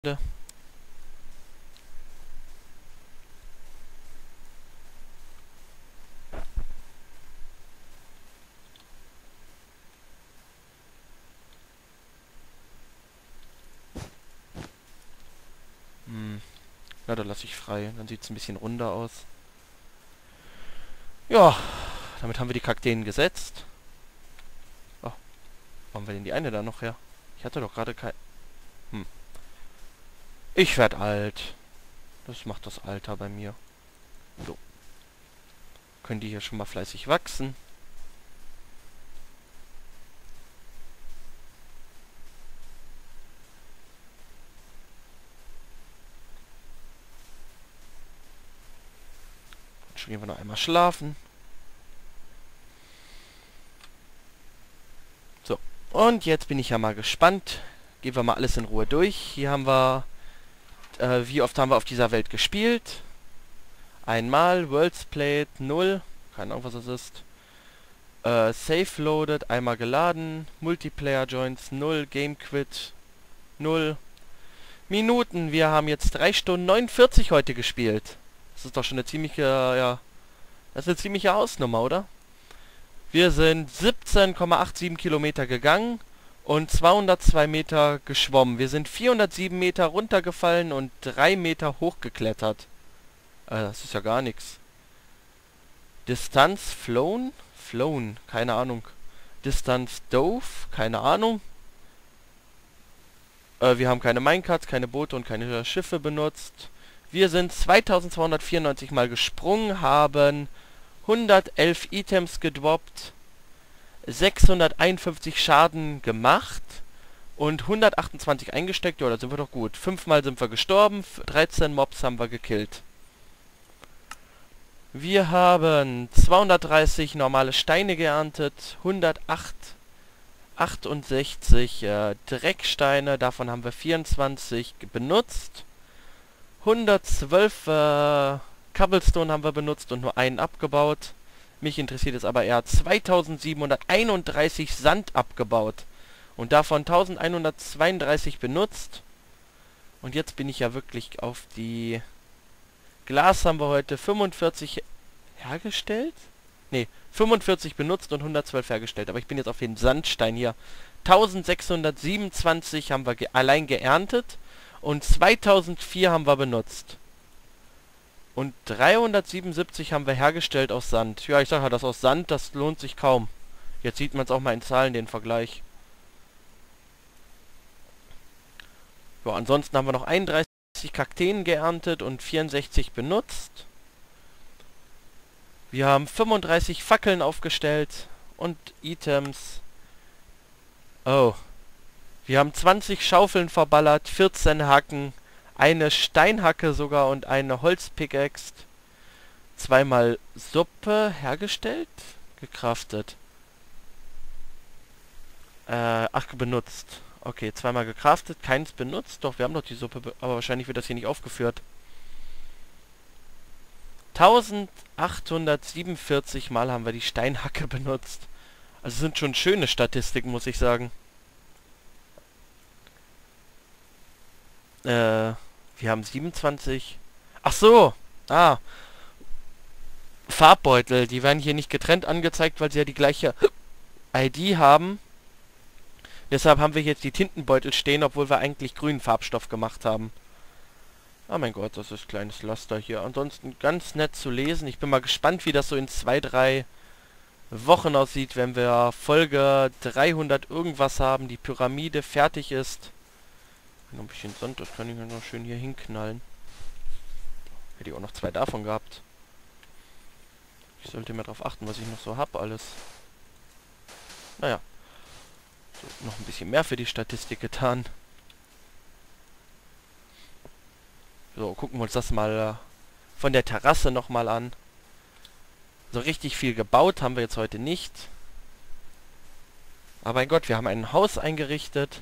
Na, da lasse ich frei. Dann sieht es ein bisschen runder aus. Ja, damit haben wir die Kakteen gesetzt. Oh, wo haben wir denn die eine da noch her? Ich hatte doch gerade kein... Ich werd alt. Das macht das Alter bei mir. So. Können die hier schon mal fleißig wachsen. Schon gehen wir noch einmal schlafen. So, und jetzt bin ich ja mal gespannt. Gehen wir mal alles in Ruhe durch. Hier haben wir... wie oft haben wir auf dieser Welt gespielt? Einmal. Worlds Played 0. Keine Ahnung, was das ist. Save Loaded. Einmal geladen. Multiplayer Joins 0. Game Quit 0. Minuten. Wir haben jetzt 3 Stunden 49 heute gespielt. Das ist doch schon eine ziemliche, ja... Das ist eine ziemliche Hausnummer, oder? Wir sind 17,87 Kilometer gegangen und 202 Meter geschwommen. Wir sind 407 Meter runtergefallen und 3 Meter hochgeklettert. Das ist ja gar nichts. Distanz flown? Flown, keine Ahnung. Distanz dove? Keine Ahnung. Wir haben keine Minecarts, keine Boote und keine Schiffe benutzt. Wir sind 2294 Mal gesprungen, haben 111 Items gedroppt, 651 Schaden gemacht und 128 eingesteckt. Ja, da sind wir doch gut. 5 Mal sind wir gestorben, 13 Mobs haben wir gekillt. Wir haben 230 normale Steine geerntet, 168 Drecksteine, davon haben wir 24 benutzt. 112 Cobblestone haben wir benutzt und nur einen abgebaut. Mich interessiert es aber eher 2731 Sand abgebaut. Und davon 1132 benutzt. Und jetzt bin ich ja wirklich auf die... Glas haben wir heute 45 hergestellt? Ne, 45 benutzt und 112 hergestellt. Aber ich bin jetzt auf den Sandstein hier. 1627 haben wir allein geerntet. Und 2004 haben wir benutzt. Und 377 haben wir hergestellt aus Sand. Ja, ich sag ja, das aus Sand, das lohnt sich kaum. Jetzt sieht man es auch mal in Zahlen, den Vergleich. Ja, ansonsten haben wir noch 31 Kakteen geerntet und 64 benutzt. Wir haben 35 Fackeln aufgestellt und Items. Oh. Wir haben 20 Schaufeln verballert, 14 Hacken, eine Steinhacke sogar und eine Holzpickaxe. Zweimal Suppe hergestellt? Gecraftet. Benutzt. Okay, zweimal gecraftet, keins benutzt. Doch, wir haben doch die Suppe, aber wahrscheinlich wird das hier nicht aufgeführt. 1847 Mal haben wir die Steinhacke benutzt. Also sind schon schöne Statistiken, muss ich sagen. Wir haben 27... Ach so! Ah! Farbbeutel, die werden hier nicht getrennt angezeigt, weil sie ja die gleiche ID haben. Deshalb haben wir jetzt die Tintenbeutel stehen, obwohl wir eigentlich grünen Farbstoff gemacht haben. Ah mein Gott, das ist kleines Laster hier. Ansonsten ganz nett zu lesen. Ich bin mal gespannt, wie das so in 2-3 Wochen aussieht, wenn wir Folge 300 irgendwas haben, die Pyramide fertig ist. Noch ein bisschen Sand, das kann ich ja noch schön hier hinknallen. Hätte ich auch noch 2 davon gehabt. Ich sollte mehr darauf achten, was ich noch so habe alles. Naja. So, noch ein bisschen mehr für die Statistik getan. So, gucken wir uns das mal von der Terrasse nochmal an. So richtig viel gebaut haben wir jetzt heute nicht. Aber mein Gott, wir haben ein Haus eingerichtet.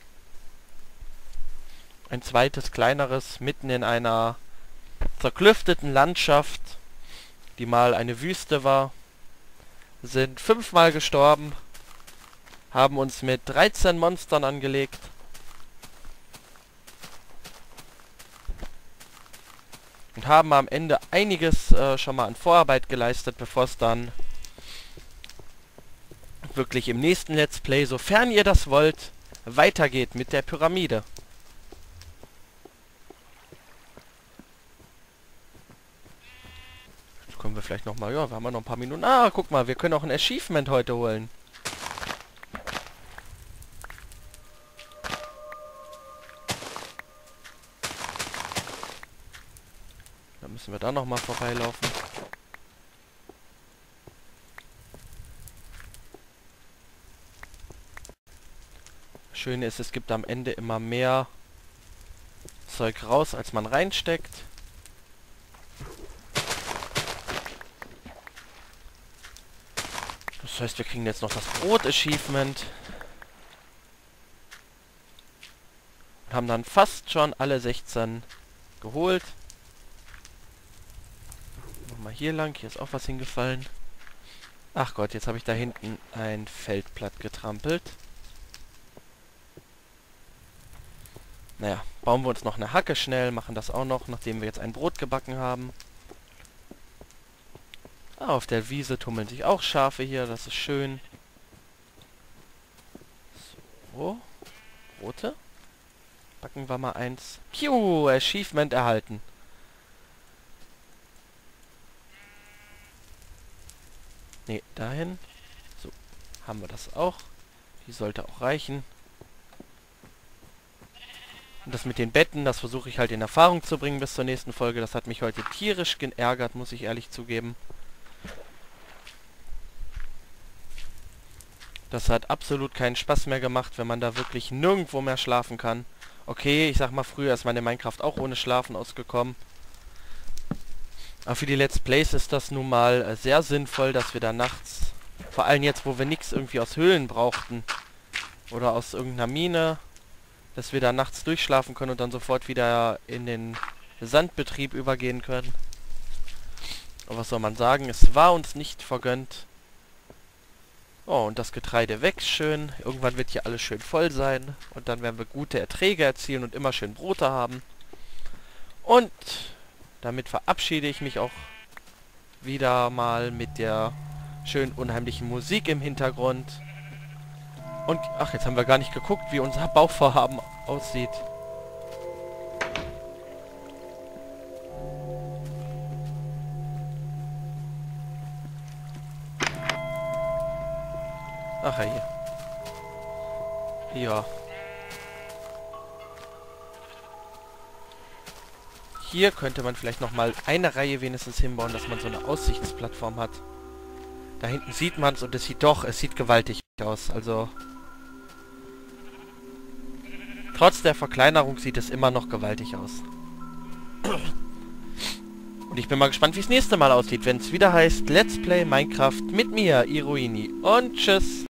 Ein zweites, kleineres, mitten in einer zerklüfteten Landschaft, die mal eine Wüste war. Sind 5 Mal gestorben. Haben uns mit 13 Monstern angelegt. Und haben am Ende einiges schon mal an Vorarbeit geleistet, bevor es dann wirklich im nächsten Let's Play, sofern ihr das wollt, weitergeht mit der Pyramide. Jetzt können wir vielleicht nochmal, ja, wir haben ja noch ein paar Minuten. Ah, guck mal, wir können auch ein Achievement heute holen. Dann müssen wir da nochmal vorbeilaufen. Schöne ist, es gibt am Ende immer mehr Zeug raus, als man reinsteckt. Das heißt, wir kriegen jetzt noch das Brot-Achievement. Und haben dann fast schon alle 16 geholt. Nochmal hier lang, hier ist auch was hingefallen. Ach Gott, jetzt habe ich da hinten ein Feld platt getrampelt. Naja, bauen wir uns noch eine Hacke schnell, machen das auch noch, nachdem wir jetzt ein Brot gebacken haben. Ah, auf der Wiese tummeln sich auch Schafe hier, das ist schön. So, Brote. Backen wir mal eins. Piu, Achievement erhalten. Ne, dahin. So, haben wir das auch. Die sollte auch reichen. Und das mit den Betten, das versuche ich halt in Erfahrung zu bringen bis zur nächsten Folge. Das hat mich heute tierisch geärgert, muss ich ehrlich zugeben. Das hat absolut keinen Spaß mehr gemacht, wenn man da wirklich nirgendwo mehr schlafen kann. Okay, ich sag mal, früher ist meine Minecraft auch ohne Schlafen ausgekommen. Aber für die Let's Plays ist das nun mal sehr sinnvoll, dass wir da nachts, vor allem jetzt, wo wir nichts irgendwie aus Höhlen brauchten oder aus irgendeiner Mine, dass wir da nachts durchschlafen können und dann sofort wieder in den Sandbetrieb übergehen können. Aber was soll man sagen, es war uns nicht vergönnt. Oh, und das Getreide wächst schön. Irgendwann wird hier alles schön voll sein. Und dann werden wir gute Erträge erzielen und immer schön Brote haben. Und damit verabschiede ich mich auch wieder mal mit der schön unheimlichen Musik im Hintergrund. Und, ach, jetzt haben wir gar nicht geguckt, wie unser Bauvorhaben aussieht. Ach ja, hier. Ja. Hier könnte man vielleicht nochmal eine Reihe wenigstens hinbauen, dass man so eine Aussichtsplattform hat. Da hinten sieht man es und es sieht gewaltig aus. Also trotz der Verkleinerung sieht es immer noch gewaltig aus. Und ich bin mal gespannt, wie es nächste Mal aussieht, wenn es wieder heißt Let's Play Minecraft mit mir, Iruini. Und tschüss!